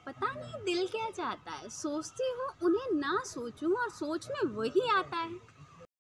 पता नहीं दिल क्या चाहता है, सोचती हूँ उन्हें ना सोचूं और सोच में वही आता है।